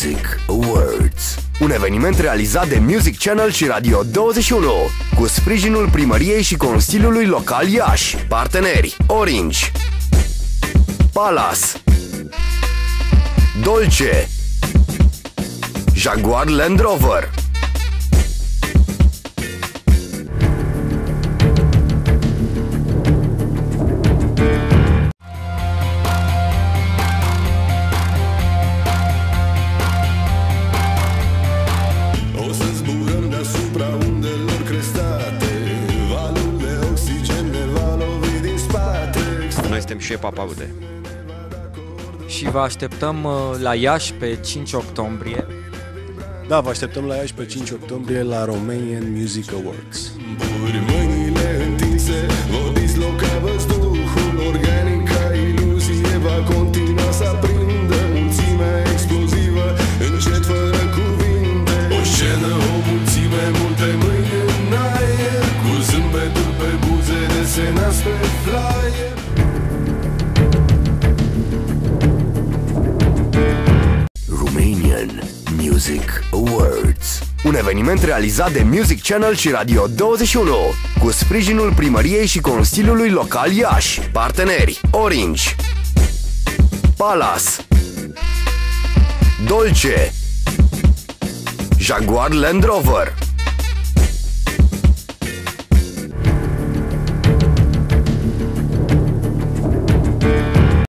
Music Awards, un eveniment realizat de Music Channel și Radio 21, cu sprijinul Primăriei și Consiliului Local Iași. Parteneri: Orange, Palace, Dolce, Jaguar Land Rover. Noi suntem și Papaude. Și vă așteptăm la Iași pe 5 octombrie. Da, vă așteptăm la Iași pe 5 octombrie la Romanian Music Awards. Mâinile întinse, vor disloca văzduhul organic ca iluzie, va continua să aprindă mulțimea explozivă, încet fără cuvinte. O scenă, o mulțime, multe mâini în aer, cu zâmbetul pe buze desenați pe flyer. Romanian Music Awards, un eveniment realizat de Music Channel și Radio 21, cu sprijinul Primăriei și Consiliului Local Iași. Parteneri: Orange, Palace, Dolce, Jaguar Land Rover.